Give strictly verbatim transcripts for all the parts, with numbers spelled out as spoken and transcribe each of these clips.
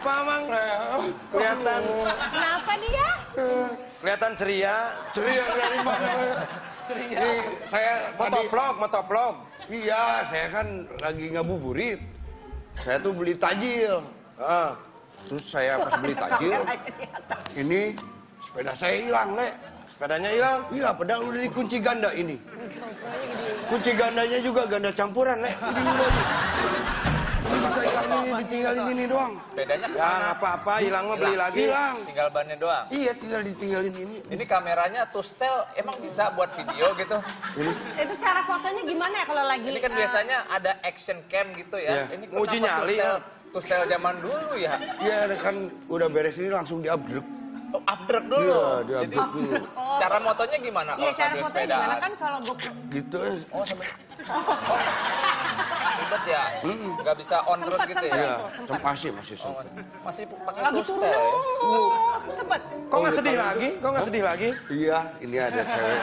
Kenapa, Mang? Kelihatan. Kenapa dia? Kelihatan ceria. Ceria dari mana? Ceria. Ini saya motovlog, motovlog. Iya, saya kan lagi ngabuburit. Saya tuh beli tajil. Ah. Terus saya pas beli tajil, ini sepeda saya hilang, Le. Sepedanya hilang? Iya, padahal udah dikunci ganda ini. Kunci gandanya juga ganda campuran, Le. Masa hilang ini ditinggalin ini doang. Sepedanya ya nggak apa-apa, hilang mah beli lagi. Hilang. Tinggal bannya doang. Iya, tinggal ditinggalin ini. Ini kameranya two-stel emang bisa buat video gitu. Ini Itu cara fotonya gimana ya kalau lagi? Ini kan uh, biasanya ada action cam gitu ya. Iya. Ini Uji nyali ya. two-stel zaman dulu ya. Iya, kan udah beres ini langsung di-upgrade. Oh, upgrade dulu. Iya, Jadi di-upgrade dulu. Oh. cara motonya gimana Iya, kalau cara sambil fotonya sepedaan? gimana kan kalau gue Gitu ya. Oh, sambil ribet ya? Nggak bisa on terus Sempet, gitu sempet. ya? Iya, itu, sempat. masih masih Oh, sempat. masih pakai lagi two-stel turun. ya? Sempet. Kok nggak sedih lagi? Kok nggak sedih lagi? Iya, ini ada cewek.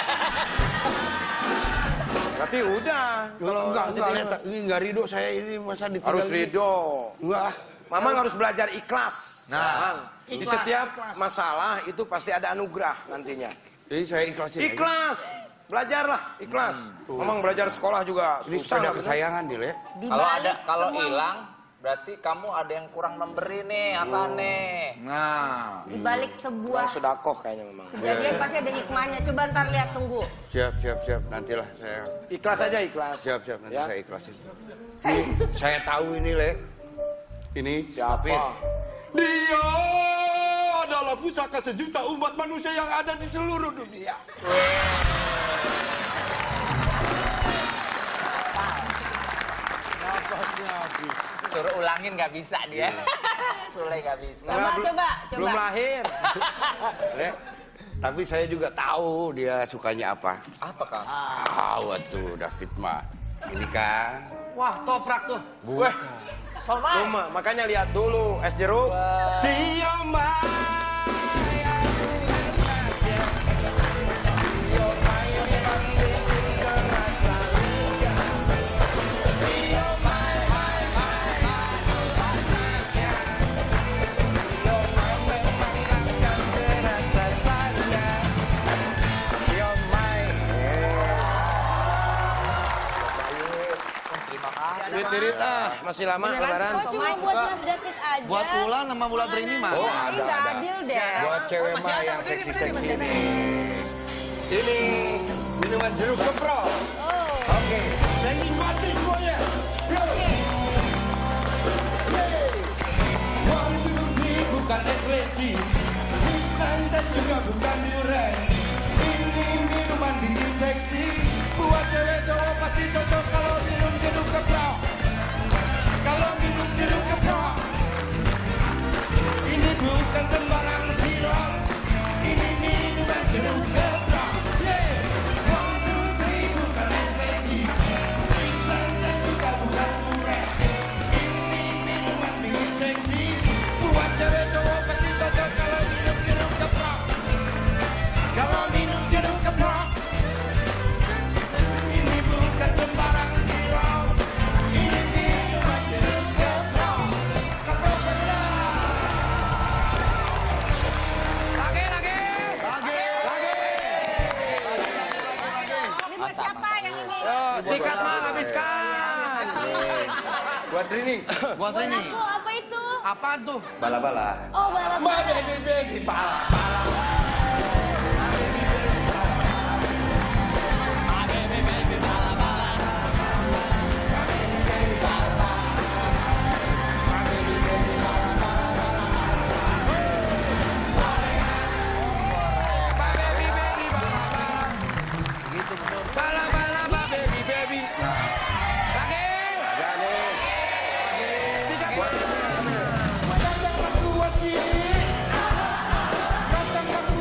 Berarti udah. Kalau enggak enggak lihat ini enggak ridho saya ini masa ditinggal. Harus ridho. Enggak. Mamang harus belajar ikhlas. Nah, Mamang. Di ikhlas, setiap ikhlas. masalah itu pasti ada anugerah nantinya. Jadi saya ikhlasin. aja. Ikhlas. Belajarlah, ikhlas. Mamang belajar sekolah juga Ini susah. sepeda bener. kesayangan nih, Le. Kalau ada Dibalik kalau semua- hilang berarti kamu ada yang kurang memberi nih, apa nih? Nah, Di balik sebuah Kurang sedakoh kayaknya Mamang. kejadian pasti ada hikmahnya. Coba ntar lihat, tunggu. Siap, siap, siap. Nantilah saya Ikhlas aja, ikhlas. siap, siap. Nanti Ya. saya ikhlasin. Ini, saya tahu ini, Le. Ini Siapa? dia adalah pusaka sejuta umat manusia yang ada di seluruh dunia. Suruh ulangin nggak bisa dia. Sule nggak bisa. Coba, Nah, belum- coba, coba. Belum lahir. Le, tapi saya juga tahu dia sukanya apa. Apa kang? Ah, tuh David mah. Ini kan. wah toprak tuh. Wah, somai. Cuma, makanya lihat dulu es jeruk. Siomay. Sweet Dirit ah, masih lama lebaran. Kok cuma buat Mas David aja? Buat Ulan sama Ulan Rini mah. Oh, Ini ada, nggak ada. adil deh. Buat cewek mah yang seksi-seksi ini. Ini minuman jeruk keprok. Oke. Saya nikmati semuanya. Yo. Yeay. One, two, three, bukan es leci. Bukan dan juga bukan durian. Ini minuman bikin seksi. Buat cewek cowok pasti cocok kalau minum jeruk keprok. Kalau minum jeruk keprok. Ini bukan sembarang sirup. Ini minuman jeruk keprok. Yeah. One, two, three, bukan es leci. Bukan dan juga bukan durian. Ini minuman bikin seksi. Buat cewek cowok pasti cocok kalau minum jeruk keprok. Kalau minum jeruk keprok. Ini bukan sembarang sirup. Ini minuman jeruk keprok. Keprok benar. Lagi, lagi. Lagi. Lagi. Ini buat siapa yang ini? Yo, sikat mah habiskan. Buat Rini. Buat Rini. Aku apa itu? Apaan tuh? Bala-bala. Oh, balap. Baby baby bala. Ba baby baby bala bala. Gitu betul. Bala bala ba baby baby. Lagi. Sikat mah. Datang waktu wajib. Datang waktu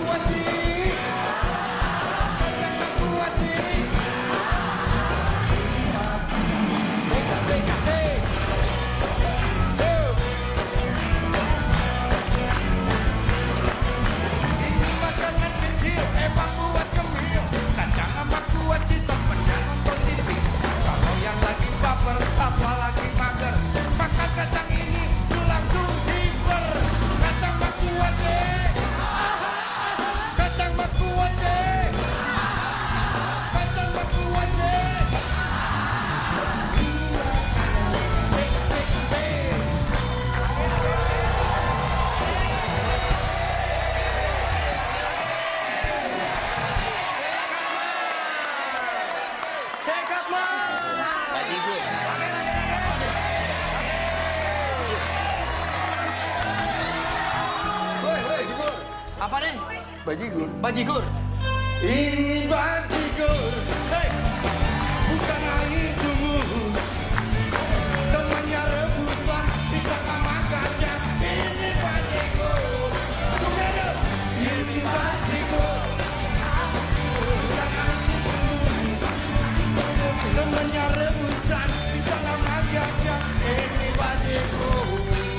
Bajigur. Bajigur. Ini bajigur, hey, bukan air sumur. Temannya rebutan bisa sama gajah. Ini bajigur, together. Ini bajigur, bukan air sumur. Temannya rebutan bisa sama gajah. Ini bajigur.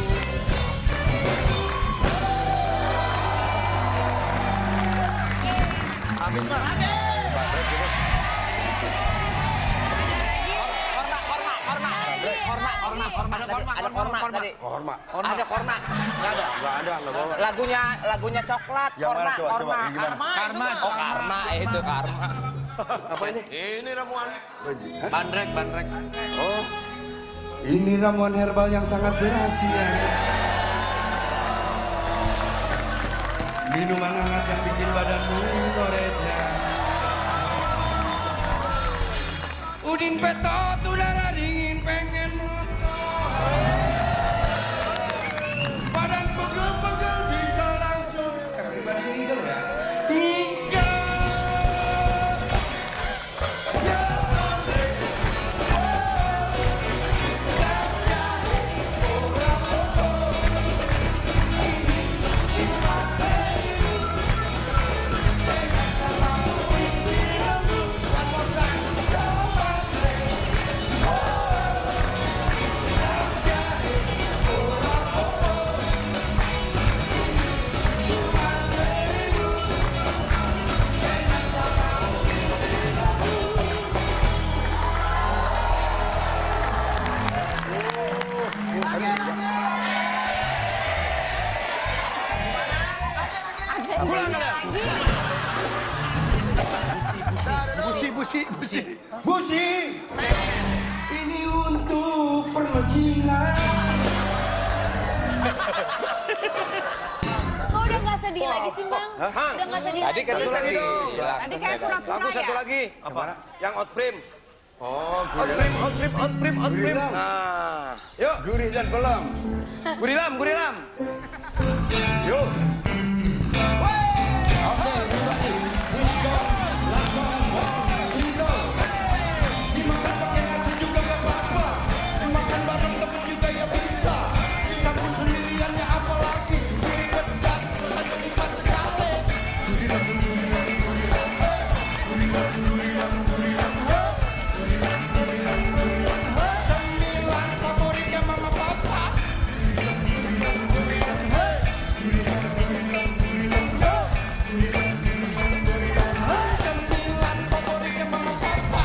Habis, Bang. Korma, korma, korma. Korma, korma, korma. Ada korma, Ada korma, korma korma. tadi. Korma. Ada korma. Nggak ada. Nggak ada, nggak bawa. Lagunya, lagunya coklat. Yang mana? Korma, Coba, coba. korma. Yang gimana? Karma. Oh, karma. Itu karma. Apa ini? Ini ramuan. Bajigur. Bandrek, bandrek. Oh, Ini ramuan herbal yang sangat berhasil. Minuman hangat yang bikin badanmu ngoretnya. Udin petot, udara dingin pengen melutot. Badan pegel-pegel bisa langsung. Everybody nigel ya. Nigel. Ya, Andre. Pulang kalian. busi, busi, busi. Busi, ini untuk permesinan. Kok udah nggak sedih lagi sih, Bang? Hah? Udah nggak sedih Tadi lagi. kan Satu lagi sedih. dong. Jelas. Tadi kayak pura-pura Lagu satu ya. lagi. Apa? Yang outprim. Oh, Outprim, gurih. outprim, outprim, outprim. Gurilam. Nah, yuk. Gurih dan kolam. Gurilam, gurilam. Yuk. Dimakan pakai nasi juga gak apa-apa. Dimakan bareng temen juga ya bisa. Dicampur sendiriannya apalagi. Diri pedas, saja nikmat sekali. Gurilam, gurilam, gurilam. Gurilam, gurilam, gurilam. Gurilam, gurilam, gurilam. Cemilan favoritnya mama papa. Gurilam, gurilam, gurilam. Gurilam, gurilam, gurilam. Gurilam, gurilam, gurilam. Cemilan favoritnya mama papa.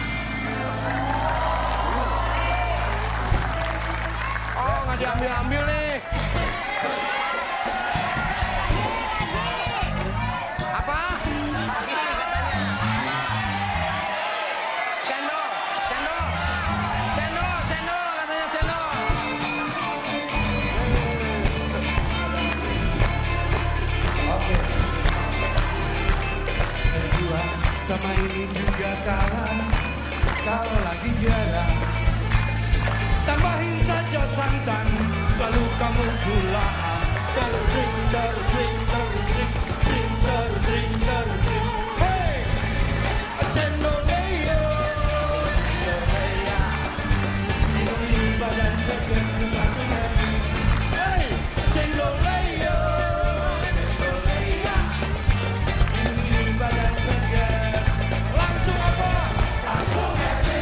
Oh, nggak diambil-ambil nih. Apa? Cendol, cendol. Cendol, cendol katanya cendol. Oke. Kedua, sama ini juga kalah. Kalau lagi jarang, tambahin saja santan. Lalu kamu gula. Terdring, terdring, terdring, terdring, terdring, terdring. Hey, cendoleo, cendolea. Ini badan seger satu hari. Hey, cendoleo, cendolea. Ini badan seger. Langsung apa? Langsung happy.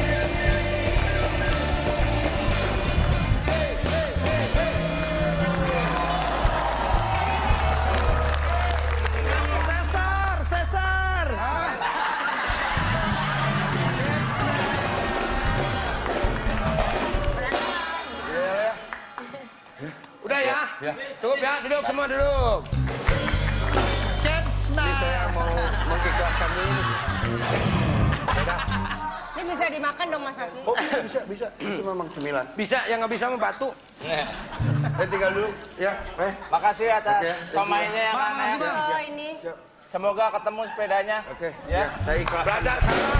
Hey, hey, hey, hey. Sesar, sesar. Udah ya? Cukup ya, duduk semua duduk. Ini saya mau mengikhlaskan dulu. Ini bisa dimakan dong Mas Asli. Oh, bisa, bisa, bisa. Itu memang cemilan. Bisa, yang nggak bisa mah batu. Eh, tinggal dulu. Ya, eh. Makasih atas Oke, thank you. somainya ya, Kang. Makasih, Bang. Oh ini. Semoga ketemu sepedanya. Oke, Ya. ya. Saya ikhlas. Belajar sabar.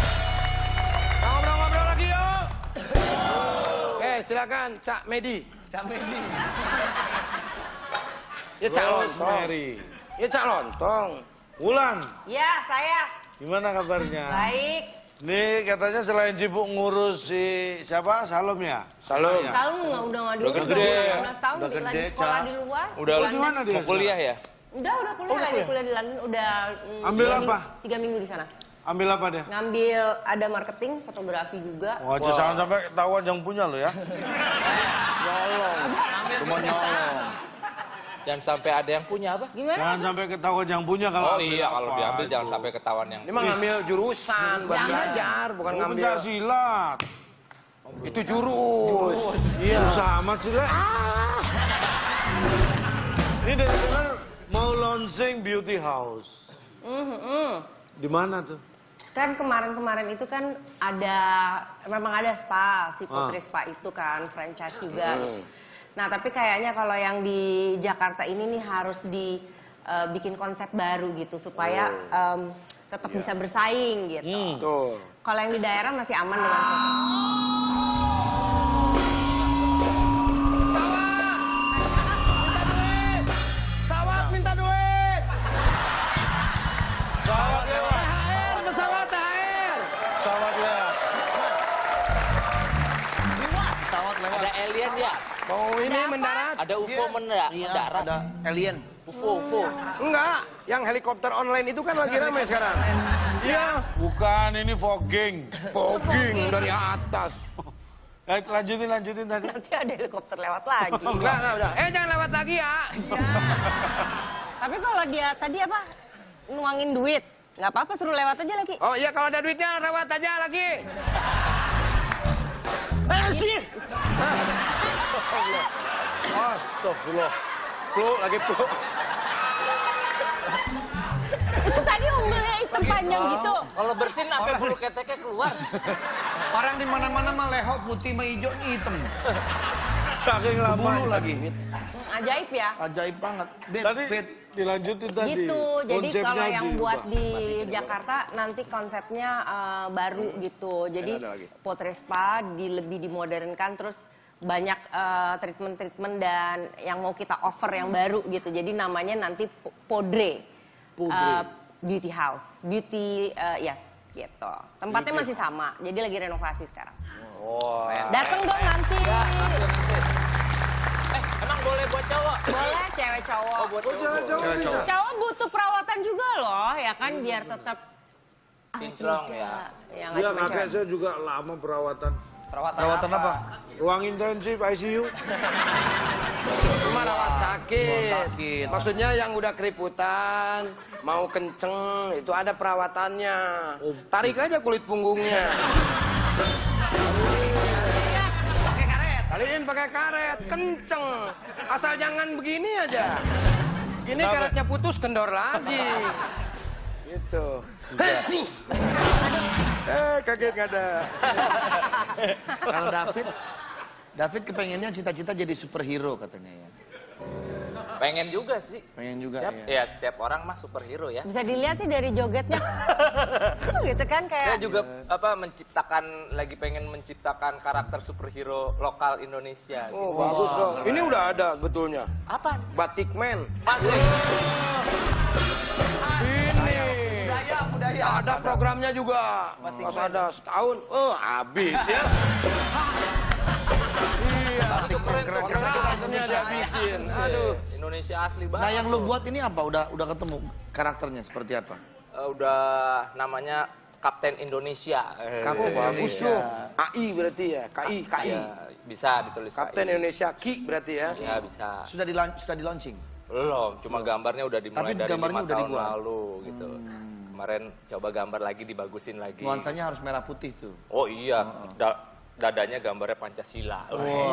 Ngobrol-ngobrol lagi yuk. Oke, silakan Cak Medi. Cak Medi. Ya Cak Lontong. Rosemary. Ya Cak Lontong. Wulan, Ya, saya. gimana kabarnya? Baik. Nih katanya selain sibuk ngurus si siapa? Salom ya? Salam. Ya. Kalau nggak udah nggak diurus, Udah gede. udah delapan belas tahun Udah di- lagi gede, sekolah Cak. di luar. Udah Di di mana London. dia? Mau kuliah ya? Udah, udah kuliah lagi kuliah di London. Udah mm, Ambil dua apa? minggu- tiga minggu di sana. Ambil apa dia? Ngambil ada marketing, fotografi juga. Wah, jangan sampai ketahuan yang punya lo ya. Cuma nyolong. Jangan sampai ada yang punya apa? Gimana? Jangan sampai ketahuan yang punya kalau Oh ambil iya, kalau apa diambil itu. jangan sampai ketahuan yang... Ini mah ngambil jurusan buat Jangan. belajar, bukan Oh, ngambil. pencak silat. Itu jurus. Iya. Susah amat sih, Le. Ini dengar mau launching beauty house. Mhm, mhm. Di mana tuh? Kan kemarin-kemarin itu kan ada, memang ada spa, si Putri Spa itu kan, franchise juga. Nah tapi kayaknya kalau yang di Jakarta ini nih harus dibikin konsep baru gitu, supaya em, tetap bisa bersaing gitu. Tuh. Kalau yang di daerah masih aman dengan foto. Pesawat minta duit. Pesawat lewat. T H R, pesawat T H R. Pesawat lewat. Pesawat lewat. Ada alien ya? Mau ini mendarat? Ada U F O mendarat? Iya, mendarat? ada alien. U F O, U F O. Enggak, yang helikopter online itu kan lagi ramai sekarang. Iya. Bukan, ini fogging. Fogging dari atas. Eh, lanjutin, lanjutin tadi. Nanti ada helikopter lewat lagi. Enggak, enggak udah. Eh jangan lewat lagi ya. Tapi kalau dia tadi apa, nuangin duit, nggak apa-apa suruh lewat aja lagi. Oh iya kalau ada duitnya lewat aja lagi. Eh sih. Astagfirullah. Plu lagi plu. Itu tadi umbelnya hitam panjang gitu. Kalau bersin sampai bulu keteknya keluar. Orang di mana-mana mah leho putih sama hijau ini hitam. Saking lama. Bulu lagi. Hmm, ajaib ya. Ajaib banget. Bet, Tadi fit. dilanjutin tadi. Gitu, jadi Konsepnya kalau yang diubah. buat di Jakarta nanti konsepnya eh, baru gitu. Jadi ada lagi. Putri Spa di lebih dimodernkan, terus banyak eh, treatment-treatment dan yang mau kita offer yang baru gitu. Jadi namanya nanti Po- Podre, Eh, Beauty House, Beauty eh, ya gitu. Tempatnya masih sama, jadi lagi renovasi sekarang. Wah. Dateng dong nanti. Ya, nanti, nanti. Eh, emang boleh buat cowok? Boleh cewek cowok. Oh, buat cowok. Cewek cowok. Cowok butuh perawatan juga loh, ya kan biar tetap ah, Kinclong tidak. ya. Ya, nggak Iya, cuma kakek cewek. saya juga lama perawatan. Perawatan apa? Ruang intensif I C U. Cuma rawat sakit. Rawat sakit. Maksudnya yang udah keriputan, mau kenceng, itu ada perawatannya. Tarik aja kulit punggungnya. Pakai karet. Tarikin pakai karet, kenceng. Asal jangan begini aja. Ini karetnya putus, kendor lagi. Gitu. Hei, Eh, kaget nggak ada. Kalau David, David kepengennya cita-cita jadi superhero katanya ya. Pengen juga sih. Pengen juga Siap, ya. ya setiap orang mah superhero ya. Bisa dilihat sih dari jogetnya. Gitu kan Saya kayak juga apa menciptakan lagi pengen menciptakan karakter superhero lokal Indonesia. Oh, gitu. bagus dong. Ini udah ada betulnya. Apa? Batik Man. Bagus. Ini. Ada programnya juga. Pas ada setahun, oh habis ya. Batik Keren, keren, keren, keren. keren. Indonesia dihabisin. Aduh. Indonesia asli banget. Nah yang lu buat ini apa? Udah udah ketemu karakternya seperti apa? Eh, udah namanya Kapten Indonesia. Eh, Kapten Oh, bagus Indonesia. loh. A I berarti ya, K I, K I. ya, bisa ditulis Kapten K I. Indonesia Ki berarti ya. Ya bisa. Sudah di sudah di launching. Belum, cuma gambarnya udah dimulai Tapi dari gambarnya lima udah tahun dibuat. lalu gitu. Kemarin coba gambar lagi dibagusin lagi. Nuansanya harus merah putih tuh. Oh iya, da- dadanya gambarnya Pancasila.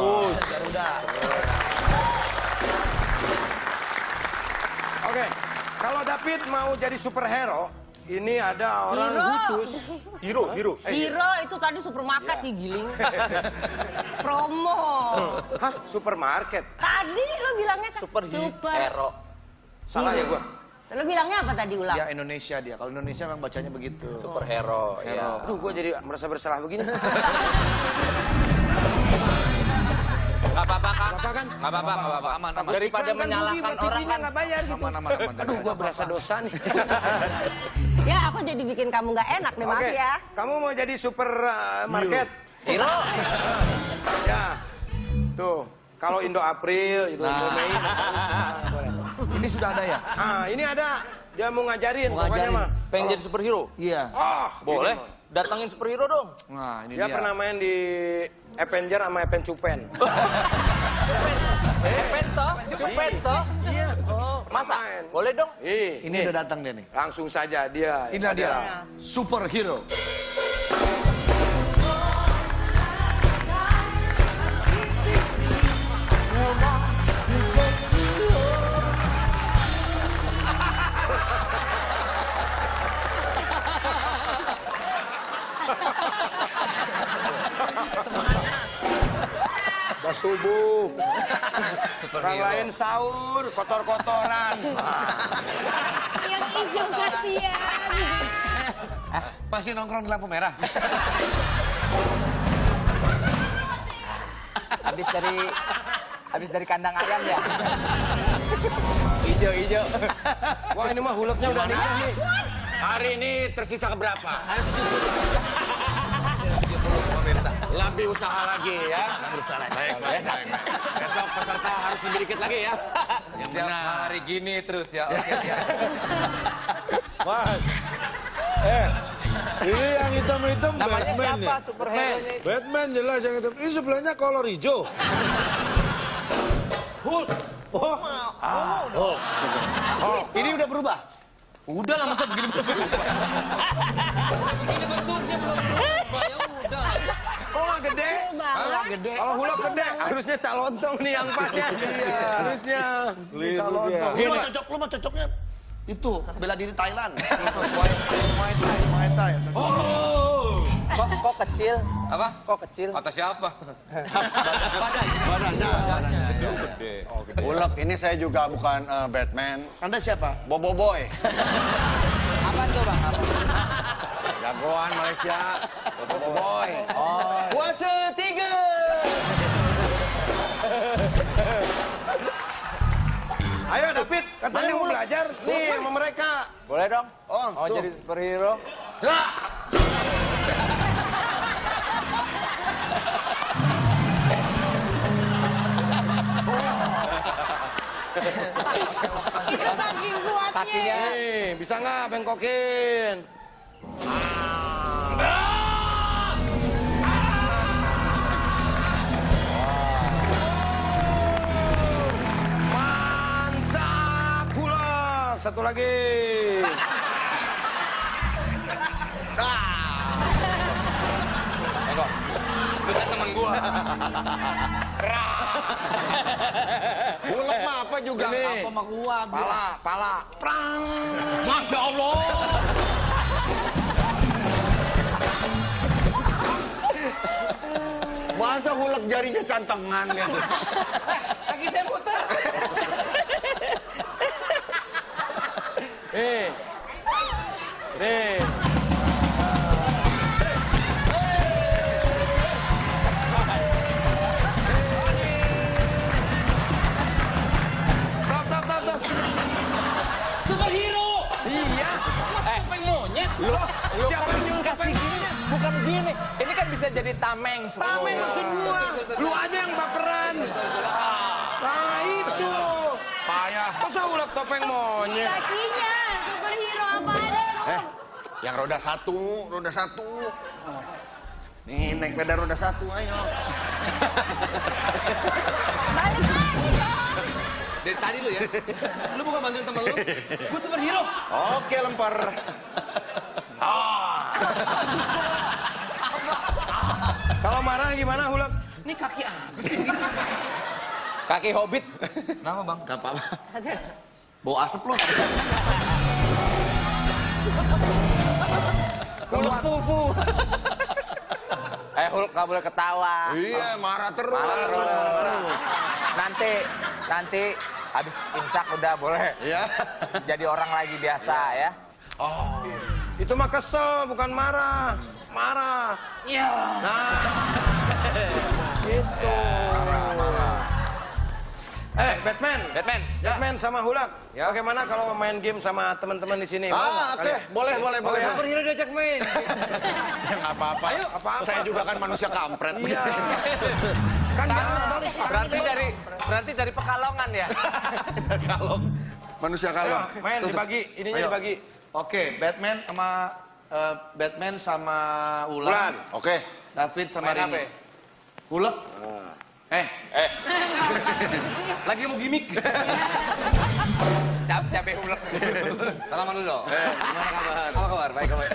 Oke, kalau David mau jadi superhero, ini ada orang Hero. khusus. Hero, hero. Eh, Hero itu tadi supermarket nih giling. Promo. Hah, supermarket? Tadi lo bilangnya kan Super, super. hero. Salah ya gua? Lo bilangnya apa tadi ulang? Ya Indonesia dia. Kalau Indonesia memang bacanya begitu. Superhero. Ya. Aduh, gua jadi merasa bersalah begini. Gak apa-apa kakak. apa-apa kan? Nggak apa-apa, nggak apa-apa. Aman, aman. Daripada Iklan kan menyalahkan rugi, buat orang T V-nya kan. nggak bayar gitu. Aman, aman, aman. Aduh, gua berasa dosa nih. Ya, aku jadi bikin kamu nggak enak deh, maaf Oke, ya. kamu mau jadi supermarket? Hero. Ya. Tuh, kalau Indo April, itu Indo Mei. boleh. Ini sudah ada ya? Ah, ini ada. Dia mau ngajarin, Mau pokoknya ngajarin. mah. Pengen jadi superhero? Iya. Oh, Boleh. gini, Mon. Datangin superhero dong. Nah, ini Dia dia. pernah main di Avenger sama Epen Cupen. Cepet toh, cepet toh. Iya. Oh, masa? Main. Boleh dong. Ih, Ini udah datang dia nih. langsung saja dia. Inilah dia. Superhero. Udah subuh. Orang lain sahur, kotor-kotoran. Yang hijau kasihan. Masih nongkrong di lampu merah. Habis dari habis dari kandang ayam ya. Ijo, ijo. Wah, ini mah huleknya udah nikah nih. Hari ini tersisa keberapa? Lebih usaha lagi ya. Usaha lagi. Baik, baik, baik. Besok peserta harus lebih dikit lagi ya. Yang Tiap benar. hari gini terus ya. Oke, ya. Mas, eh, ini yang hitam-hitam Namanya Batman siapa ya? superhero ini? Batman jelas yang hitam. Ini sebelahnya kolor hijau. Hulk. Oh, Oh, ini udah berubah. Udah lah masa begini belum berubah. Begini bentuknya belum berubah ya udah. Oh, nggak gede? Malah gede. Kalau hulek gede, harusnya calontong nih yang pas ya. Iya. Harusnya. itu dia. Lu mah cocok, lu mah cocoknya itu bela diri Thailand. Itu Muay Muay Thai, Muay Thai. Kok kok kecil? Apa? Kok kecil? Kata siapa? Badan. Badannya, badannya. Ya, Gede. Oh, gede. Ulek, ini saya juga bukan eh, Batman. Anda siapa? Bobo Boy. Apa tuh, Bang? Apa? Jagoan Malaysia. Bobo Boy. Oh, Puasa tiga. Ayo, David. Katanya mau belajar. Nih, sama mereka. boleh dong? Oh, Mau tuh. jadi superhero? Itu saking kuatnya. Kakinya Nih, bisa nggak bengkokin? Mantap, hulek. Satu lagi. Ulek mah apa juga? Ini. Apa mah gua? Pala, pala. Prang. Masya Allah. Masa hulek jarinya cantengan gitu? Kaki saya putar. Nih. Nih. Stop, stop, stop, stop. Superhero. Iya. Eh, monyet. Lu, siapa yang nyuruh Kasih gini. Bukan gini. Ini kan bisa jadi tameng. Tameng maksud gua. Lu aja yang baperan. Nah itu. Payah. Masa ulek topeng monyet? Kakinya. Superhero apa ada? Eh, yang roda satu, roda satu. Nih, naik sepeda roda satu, ayo. Balik lagi dong. Dari tadi lu ya. Lu bukan bantuin temen lu. Gue superhero. Oke, lempar. Kalau marah gimana hulek? Ini kaki apa sih? Kaki hobbit. Kenapa, Bang? Gak apa-apa. Bau asap lu. Hulek fufu. Eh, Hulk gak boleh ketawa. Iya, marah terus. Marah terus. Nanti, nanti habis imsak udah boleh. Iya. Jadi orang lagi biasa ya. Oh, Itu mah kesel, bukan marah. Marah. Iya. Nah. Itu. marah, marah. Eh, Batman. Batman. Batman sama Hulak. Ya. Bagaimana kalau main game sama teman-teman di sini? Mau nggak Ah, oke. kalian? Boleh, boleh, boleh. ya? Superhero diajak main. Ya nggak apa-apa. Ayo, apa-apa. Saya juga kan manusia kampret. Iya. Kan jangan balik. Berarti dari berarti dari Pekalongan ya. Kalong. Manusia Ayo, kalong. main dibagi, ininya Ayo. dibagi. Oke, Batman sama eh, Batman sama Ulan. Ulan. Oke. David sama Main apa? Rini. Hulek. Eh, Eh. Lagi mau gimmick. Cap capek ulek. Salaman dulu dong. Gimana kabar? Apa kabar? Baik kabar.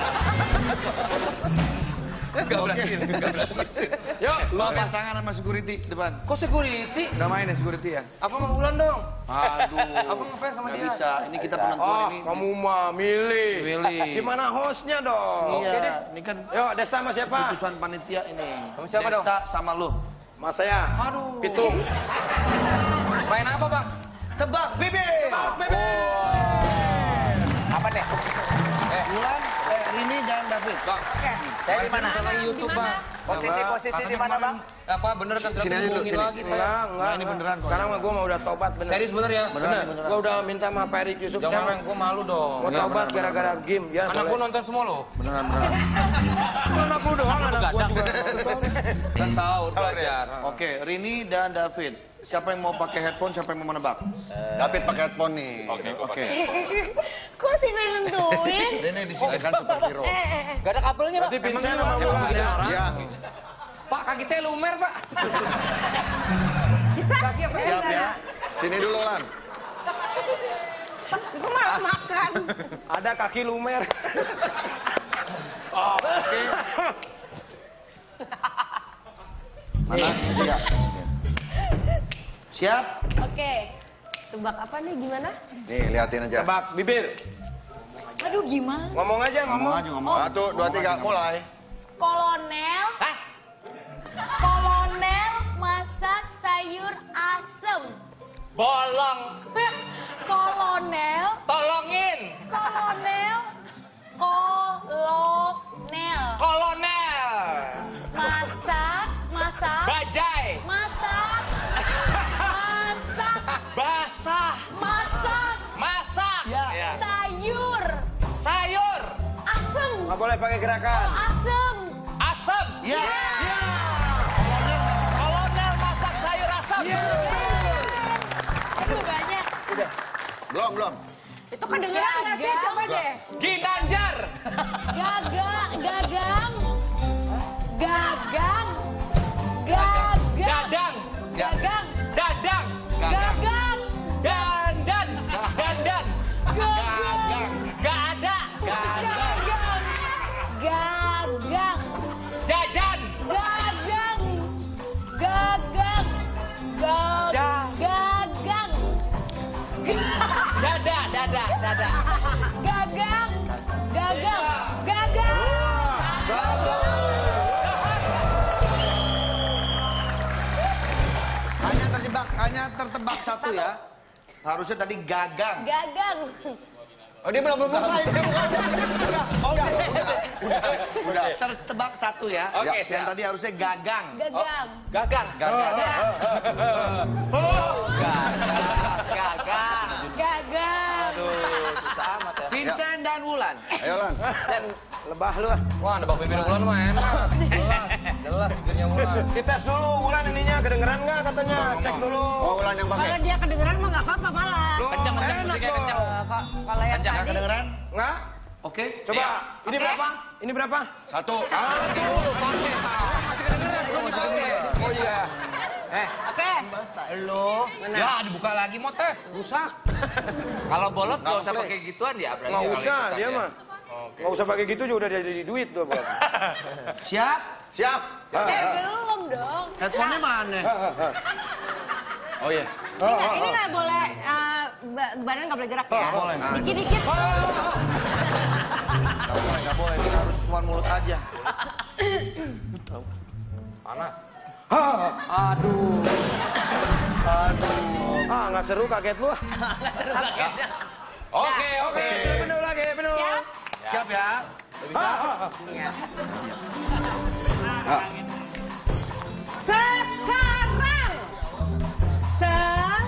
Enggak berhasil, enggak berhasil. yuk, lo pasangan sama security depan. Kok security? Udah main ya security ya? Apa mau Ulan dong? Aduh. Aku ngefans sama Nggak dia. bisa, ini kita penentuan Oh, ini. kamu mah milih. Milih. Gimana hostnya dong? Iya, ini kan Yuk, Desta sama siapa? keputusan panitia ini. Kamu siapa dong? Desta sama lu. Mas saya. Aduh. Pitung. Main apa, Bang? Tebak bibir. Tebak bibir. Apa deh? Ulan, eh, Rini dan David. Bang. Saya di mana? Di YouTube, Bang. Posisi-posisi di mana, Bang? Apa bener kan Sini aja dulu, sini. lagi saya. Enggak, enggak. ini beneran kok. Sekarang mah gue mau udah tobat bener. Serius bener ya? Beneran, Bener. beneran. Gue udah minta sama Pak Erik Yusuf. Jangan, Siapa? Bang. Gue malu dong. Mau tobat gara-gara game. Ya, Anak gue nonton semua loh. Beneran, beneran. Anak lu doang, anak gue Gadang. juga nonton. Kan sahur belajar. Oke, Rini dan David. Siapa yang mau pakai headphone, siapa yang mau menebak? David pakai headphone nih. Oke. Oke. Kok sih gue nentuin? Rini di sini. Saya kan superhero. Eh, eh, eh. Gak ada kabelnya, Pak. Berarti Vincent sama Wulan ya. Iya. Pak, kaki saya lumer, Pak. Siap ya. Sini dulu, Lan. Gue malah makan. Ada kaki lumer. Oke. Mana? Iya. Siap. Oke. Tebak apa nih, gimana? Nih, liatin aja. Tebak bibir. Aduh gimana? Ngomong aja, Ngomong ngomong. aja, ngomong. Satu, dua, tiga, mulai. Kolonel. Hah? Kolonel masak sayur asem. Bolong. Kolonel. Tolongin. Kolonel. Kolonel. Kolonel. Masak. Masak. Bajai. Masak. Masak. Basah. Masak. Masak. Ya. Sayur. Sayur. Asem. Nggak boleh pakai gerakan. Asem. Asam. Ya. Kolonel masak sayur asam. Aduh banyak. Belum, belum. Itu kedengeran nggak sih? Coba deh. Ginanjar. Gagang. Gagang. Gagang. Gagang. Dadang. Gagang. Dadang. Gagang. Dandan. Dandan. Gagang. Gak ada. Gagang. Gagang. Jajan. Gagang. Gagang. Ja- Gagang. Dada. Dada. Dada. Gagang. Gagang. Gagang. Hanya terjebak, hanya tertebak satu ya. Harusnya tadi gagang. Gagang. Oh, dia belum belum buka, dia buka. Udah, tertebak satu ya. Oke, Yang siap. tadi harusnya gagang. Gagang. Gagang. Gagang. Gagang. Gagang. Aduh, susah amat ya. Vincent dan Wulan. Ayo, Lan. Dan lebah lu. ah. Wah, nebak bibir bulan mah enak. Jelas, jelas bibirnya bulan. Dites dulu Wulan ininya kedengeran nggak katanya? Cek dulu. Oh, Ulan yang pakai. Kalau dia kedengeran mah nggak apa-apa malah. Loh, Kencang, kencang, enak musiknya loh. kencang. Eh, kok- Kalau yang Kencang, tadi Kedengeran? Nggak? Oke. Coba. Ini berapa? Ini berapa? Satu. Oh iya. Eh, Oke. lu. Ya, dibuka lagi mau tes. Rusak. Kalau bolot nggak usah Nggak pakai gituan ya berarti. Nggak kalau usah ikutan dia ya. mah. Nggak usah pakai gitu juga udah jadi duit tuh buat. Siap? Siap. Eh belum dong. Headphone-nya mana? Oh iya. Ini nggak- ini nggak boleh, eh, ba- badan nggak boleh gerak ya? Nggak boleh. Dikit-dikit. Gak boleh, gak boleh. Kita harus suan mulut aja. Panas. Aduh. Aduh. Ah nggak seru kaget lu. ah. Oke, oke. Oke, penuh lagi, penuh. Siap ya? Sekarang. Se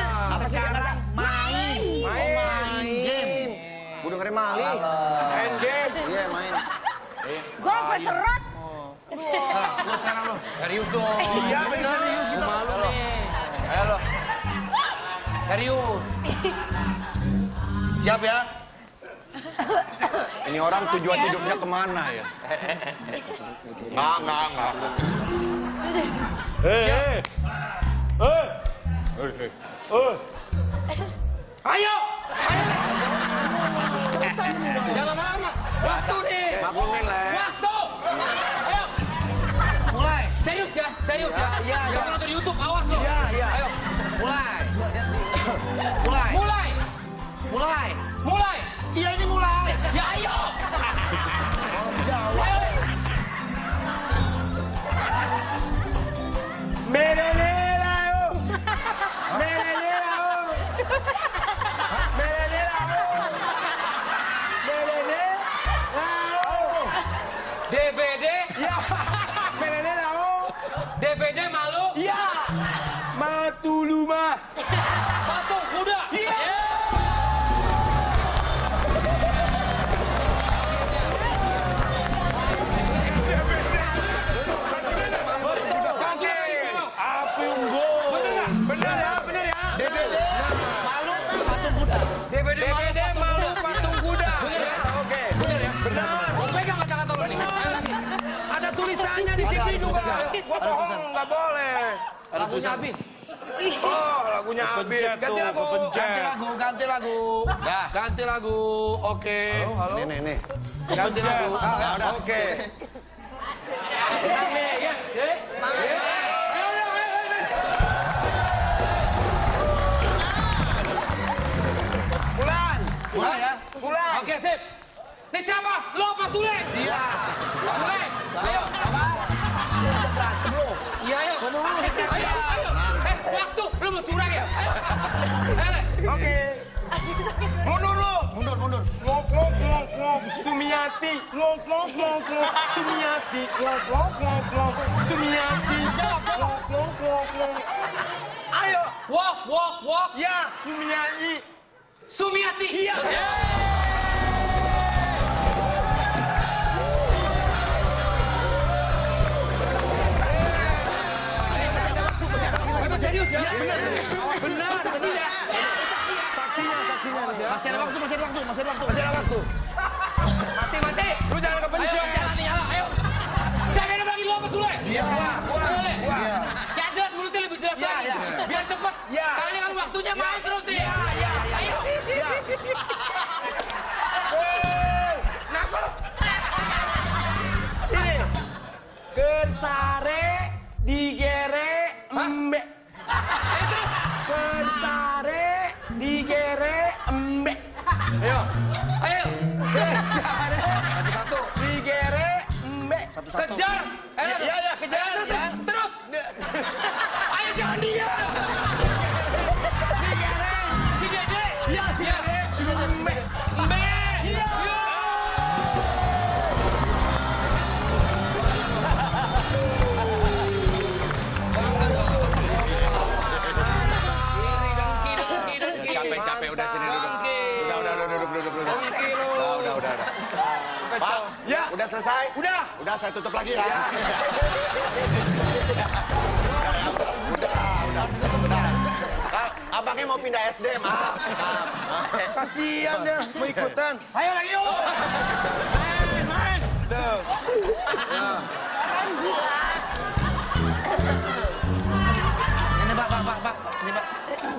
Apa sih kata? Main. Main. Main game. Gue dengerin maling. Main game. Iya main. Gue sampai seret. Lu sekarang lu. Serius dong. Iya benar. Serius kita. Malu nih. Ayo lo. Serius. Siap ya? Ini orang tujuan hidupnya kemana ya? Enggak, enggak, enggak. Eh, eh, eh, eh. Ayo. Jangan lama-lama. Waktu nih. Maklumin lah. Waktu. Ayo. Mulai. Serius ya, serius ya. Iya, iya. Jangan nonton YouTube, awas lo. Iya, iya. Ayo. Mulai. Mulai. Mulai. Mulai. Mulai. Iya ini mulai. Ya ayo. Ayo. Merenela. Merenela. Merenela. Merenela. D B D. Ya. Merenela. D B D malu. Ya. Matuluma. Patung kuda. Iya. Api unggun. Benar ya, benar ya. D B D malu patung kuda. D B D D B D malu patung kuda. Ya, oke. Bener ya? Benar. Gua pegang kata-kata lo nih. Ayo lagi. Ada tulisannya di T V juga. Gua bohong, nggak boleh. Lagunya habis. Oh, lagunya habis. Kepencet Ganti tuh, lagu. kepencet. Ganti lagu, ganti lagu. Dah. Ganti lagu. Oke. Nih, nih, nih. Ganti lagu. Ya udah, oke. Semangat nih, ya. Ya. Semangat. Ya. Ayo, ayo, ayo, ayo. Bulan. Mulai ya. Bulan. Oke, sip. Ini siapa? Lo apa Sule? Iya. Sule. Ayo. Apa? Udah berantem lu. Iya, ayo. Ayo, ayo. Eh, waktu. Lo mau curang ya? Ayo. Ayo. Oke. Mundur lu. Mundur, mundur. Ngok ngok ngok ngok Sumiati. Ngok ngok ngok ngok Sumiati. Ngok ngok ngok ngok Sumiati. Ngok ngok ngok ngok ngok. Ayo. Walk, walk, walk. Ya, Sumiati. Sumiati. Iya. Emang serius ya? Benar, benar, benar. Saksinya, saksinya. Masih ada waktu, masih ada waktu, masih ada waktu. Masih ada waktu. Mati, mati. Lu jangan Ayo, kepencet. jalan nih, jalan. Ayo. Siapa yang bagi lo apa Sule? Iya. Sule. Iya. Yang jelas mulutnya lebih jelas Iya, lagi. iya. Biar cepet. Iya. Kalian kan waktunya main terus nih. Iya, iya, iya. Ayo. Ya. Hei, kenapa? Ini. Kersare digere embe. Ayo terus. Kersare digere embe. Ayo. Ayo. Kersare Satu-satu. digere embe. Satu-satu. Kejar. Ayo. Iya, iya, kejar, Ayo, terus, ya. terus. Ayo jangan diam. Digere. Si Dede. Iya, si Dede. Si embe. Mbe. Iya. Yo. Capek-capek udah sini duduk. Udah, udah, udah, duduk, duduk, duduk. Udah, udah, udah, udah. Pak, Ya. udah selesai? Udah. Udah, saya tutup lagi ya. Udah, udah, udah. Ah, abangnya mau pindah S D, maaf. Maaf, maaf. Kasihan dia mau ikutan. Ayo lagi yuk. Main, main. Tuh. Ini Pak, Pak, Pak, Pak. Ini Pak.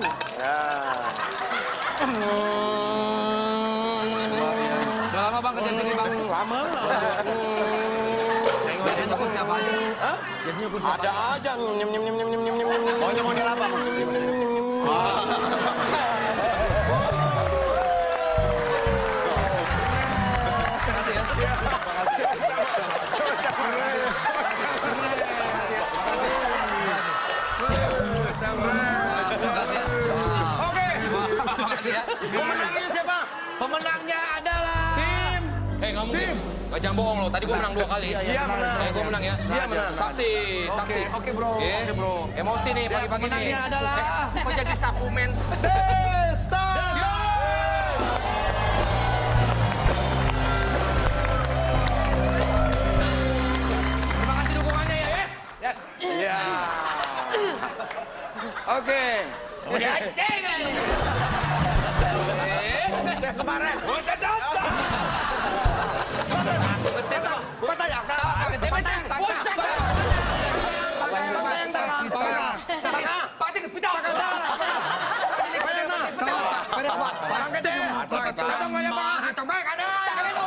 Udah lama bang kerja sini bang. Lama. Biasanya nyukur siapa aja? Hah? Biasanya nyukur siapa? Ada aja nyem nyem nyem nyem nyem nyem nyem nyem. Oh, nyemonin apa? Oke. Makasih ya. Pemenangnya siapa? Pemenangnya adalah Tim. Eh nggak mungkin. Tim. Gak jangan bohong lo, tadi gue menang dua kali. Dia menang. Eh, gue menang ya. Dia menang. Saksi, saksi. Oke bro, Iya. oke bro. Emosi nih pagi-pagi nih. Pemenangnya adalah Kok jadi sakumen? Desta. Terima kasih dukungannya ya, yes. Yes. Iya. Oke. Udah anjing. Eh, kemarin. Patay ang tanga. Patay ang tanga. Patay ang tanga. Tanga. Pati pitaw. Patay na. Parang gede. Atong nga yung mga atong nga.